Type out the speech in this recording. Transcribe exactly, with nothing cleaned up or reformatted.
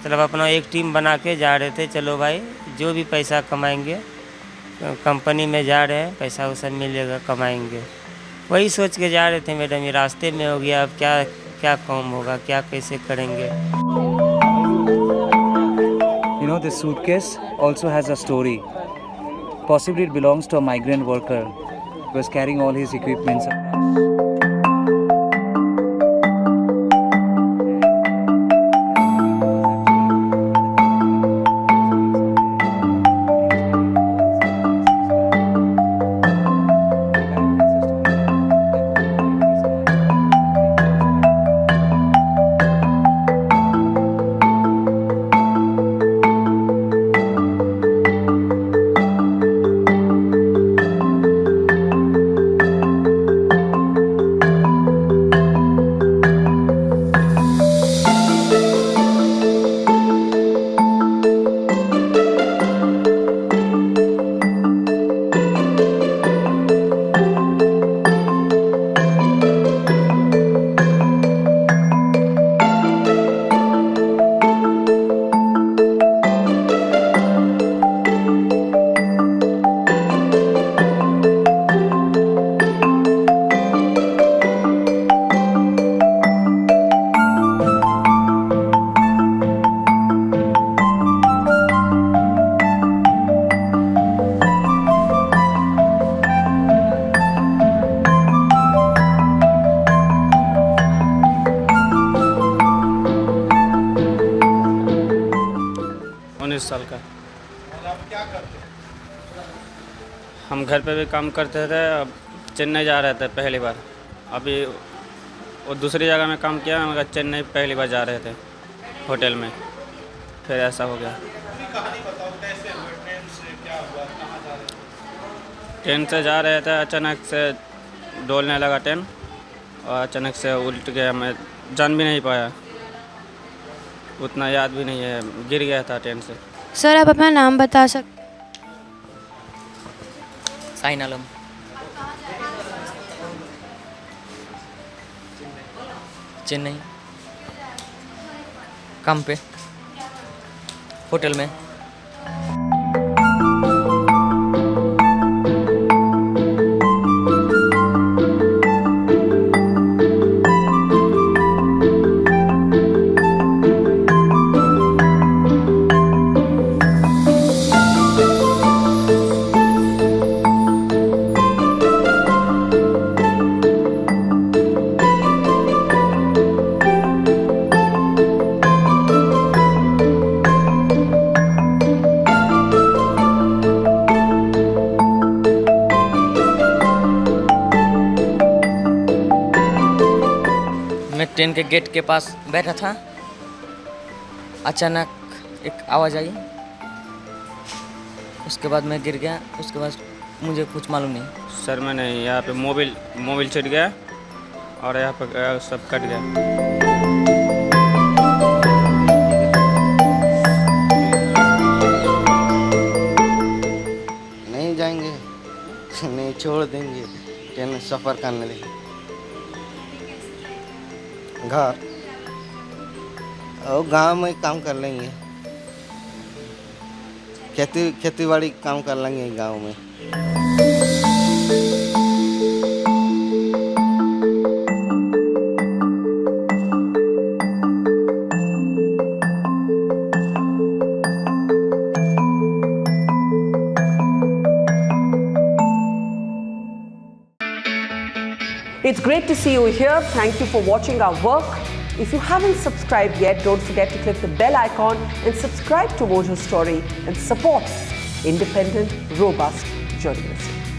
मतलब अपना एक टीम बना के जा रहे थे, चलो भाई जो भी पैसा कमाएंगे कंपनी में जा रहे हैं, पैसा वैसा मिलेगा कमाएंगे, वही सोच के जा रहे थे मैडम। ये रास्ते में हो गया, अब क्या क्या काम होगा, क्या कैसे करेंगे। You know, this suitcase also has a story. Possibly it belongs to a migrant worker who was carrying all his equipments. उन्नीस साल का। हम घर पे भी काम करते थे, अब चेन्नई जा रहे थे पहली बार। अभी वो दूसरी जगह में काम किया, मगर चेन्नई पहली बार जा रहे थे होटल में, फिर ऐसा हो गया। ट्रेन से जा रहे थे, अचानक से डोलने लगा ट्रेन और अचानक से उल्ट गया। मैं जान भी नहीं पाया, उतना याद भी नहीं है, गिर गया था ट्रेन से। सर आप अपना नाम बता सकते? साइन आलम। चेन्नई काम पे, होटल में। मैं ट्रेन के गेट के पास बैठा था, अचानक एक आवाज़ आई, उसके बाद मैं गिर गया। उसके बाद मुझे कुछ मालूम नहीं। सर मैंने यहाँ पे मोबाइल मोबाइल छिट गया और यहाँ पर सब कट गया। नहीं जाएंगे, नहीं छोड़ देंगे, ट्रेन सफ़र करने लगे। घर और गांव में काम कर लेंगे, खेती खेती बाड़ी काम कर लेंगे गांव में। It's great to see you here. Thank you for watching our work. If you haven't subscribed yet, don't forget to click the bell icon and subscribe to Mojo Story and support independent, robust journalism.